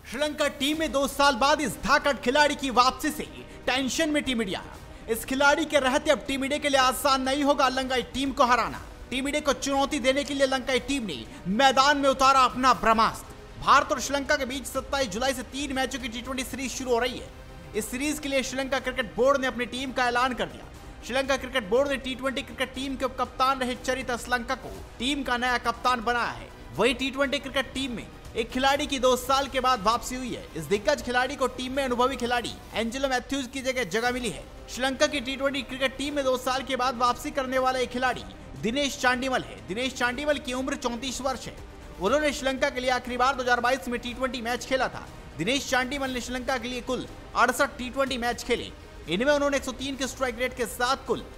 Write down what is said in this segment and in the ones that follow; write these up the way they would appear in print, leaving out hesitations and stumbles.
Sri Lanka team में 2 साल बाद इस धाकड़ खिलाड़ी की वापसी से टेंशन में टीम इंडिया। इस खिलाड़ी के रहते अब टीम इंडिया के लिए आसान नहीं होगा लंकाई टीम को हराना। टीम इंडिया को चुनौती देने के लिए लंकाई टीम ने मैदान में उतारा अपना ब्रह्मास्त्र। भारत और श्रीलंका के बीच 27 जुलाई से 3 मैचों की टी20 सीरीज शुरू हो रही है। इस सीरीज के लिए श्रीलंका क्रिकेट बोर्ड ने अपनी टीम का ऐलान कर दिया। श्रीलंका क्रिकेट बोर्ड ने टी20 क्रिकेट टीम के कप्तान रहे चरित असलंका को टीम का नया कप्तान बनाया है। वही टी20 क्रिकेट टीम में एक खिलाड़ी की 2 साल के बाद वापसी हुई है। इस दिग्गज खिलाड़ी को टीम में अनुभवी खिलाड़ी एंजेलो मैथ्यूज की जगह मिली है। श्रीलंका की टी20 क्रिकेट टीम में 2 साल के बाद वापसी करने वाला एक खिलाड़ी दिनेश चांडीमल है। दिनेश चांडीमल की उम्र 34 वर्ष है। उन्होंने श्रीलंका के लिए आखिरी बार 2022 में टी20 मैच खेला था। दिनेश चांडीमल ने श्रीलंका के लिए कुल 68 टी20 मैच खेले। इनमें उन्होंने 103 के स्ट्राइक रेट के साथ कुल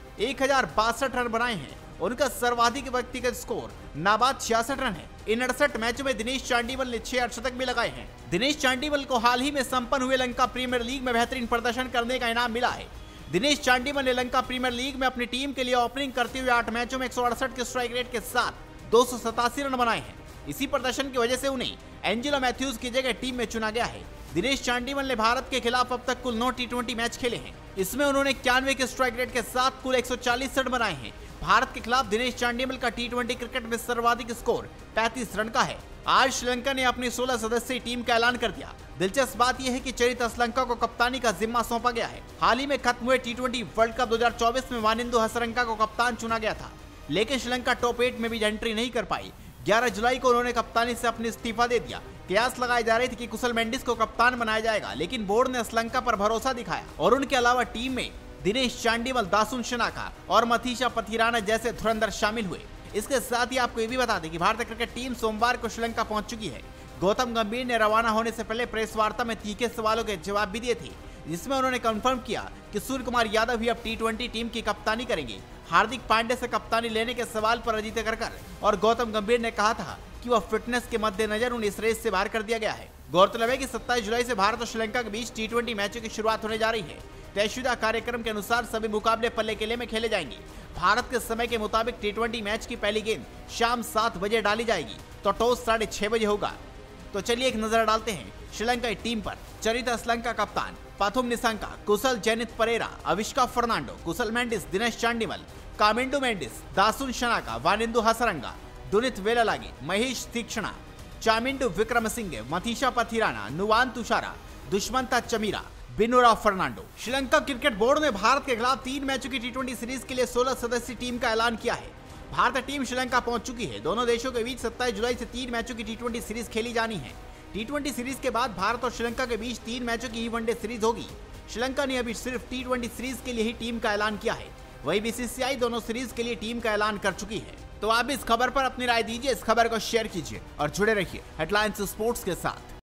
1062 रन बनाए हैं। उनका सर्वाधिक व्यक्तिगत स्कोर नाबाद 66 रन है। इन 68 मैचों में दिनेश चांडीमल ने 6 अर्धशतक भी लगाए हैं। दिनेश चांडीमल को हाल ही में संपन्न हुए लंका प्रीमियर लीग में बेहतरीन प्रदर्शन करने का इनाम मिला है। दिनेश चांडीमल ने लंका प्रीमियर लीग में अपनी टीम के लिए ओपनिंग करते हुए 8 मैचों में 168 के स्ट्राइक रेट के साथ 287 रन बनाए हैं। इसी प्रदर्शन की वजह से उन्हें एंजेलो मैथ्यूज की जगह टीम में चुना गया है। दिनेश चांडीमल ने भारत के खिलाफ अब तक कुल 9 टी20 मैच खेले हैं। इसमें उन्होंने 91 के स्ट्राइक रेट के साथ कुल 140 रन बनाए हैं। भारत के खिलाफ दिनेश चांडीमल का टी20 क्रिकेट में सर्वाधिक स्कोर 35 रन का है। आज श्रीलंका ने अपनी 16 सदस्यीय टीम का ऐलान कर दिया। दिलचस्प बात यह है कि चरित असलंका को कप्तानी का जिम्मा सौंपा गया है। हाल ही में खत्म हुए टी20 वर्ल्ड कप 2024 में वानिंदु हसरंगा को कप्तान चुना गया था, लेकिन श्रीलंका टॉप 8 में भी एंट्री नहीं कर पाई। 11 जुलाई को उन्होंने कप्तानी से अपनी इस्तीफा दे दिया। कयास लगाए जा रहे थे कि कुशल मेंडिस को कप्तान बनाया जाएगा, लेकिन बोर्ड ने असलंका पर भरोसा दिखाया और उनके अलावा टीम में दिनेश चांडीमल, दासुन शनाका और मथीशा पथिराना जैसे धुरंधर शामिल हुए। इसके साथ ही आपको ये भी बता दें कि भारतीय क्रिकेट टीम सोमवार को श्रीलंका पहुंच चुकी है। गौतम गंभीर ने रवाना होने से पहले प्रेस वार्ता में तीखे सवालों के जवाब भी दिए थे, जिसमें उन्होंने कंफर्म किया कि सूर्य कुमार यादव ही अब टी20 टीम की कप्तानी करेंगे। हार्दिक पांड्या से कप्तानी लेने के सवाल पर अजीत अग्रकर और गौतम गंभीर ने कहा था कि वह फिटनेस के मद्देनजर उन्हें इस रेस से बाहर कर दिया गया है। गौरतलब है कि 27 जुलाई से भारत और श्रीलंका के बीच टी20 मैचों की शुरुआत होने जा रही है। तयशुदा कार्यक्रम के अनुसार सभी मुकाबले पल्ले किले में खेले जाएंगे। भारत के समय के मुताबिक टी20 मैच की पहली गेंद शाम 7 बजे डाली जाएगी, तो टॉस 6:30 बजे होगा। तो चलिए एक नजर डालते हैं श्रीलंका टीम पर। चरित असलंका कप्तान, पाथुम निसंका, कुशल जैनित परेरा, अविष्का फर्नांडो, कुशल मेंडिस, दिनेश चांडीमल, कामिंडो मेंडिस, दासुन शनाका, वानिंदु हसरंगा, दुनित वेलालागे, महेश तीक्षणा, चामिंडु विक्रमसिंघे, मथीशा पथिराना, नुवान तुषारा, दुष्मंता चमीरा, बिनोरा फर्नांडो। श्रीलंका क्रिकेट बोर्ड ने भारत के खिलाफ 3 मैचों की टी20 सीरीज के लिए 16 सदस्यीय टीम का ऐलान किया है। भारतीय टीम श्रीलंका पहुंच चुकी है। दोनों देशों के बीच 27 जुलाई से 3 मैचों की टी20 सीरीज खेली जानी है। टी20 सीरीज के बाद भारत और श्रीलंका के बीच 3 मैचों की वनडे सीरीज होगी। श्रीलंका ने अभी सिर्फ टी20 सीरीज के लिए ही टीम का ऐलान किया है। वही बीसीसीआई दोनों सीरीज के लिए टीम का ऐलान कर चुकी है। तो आप इस खबर पर अपनी राय दीजिए, इस खबर को शेयर कीजिए और जुड़े रहिए हेडलाइंस स्पोर्ट्स के साथ।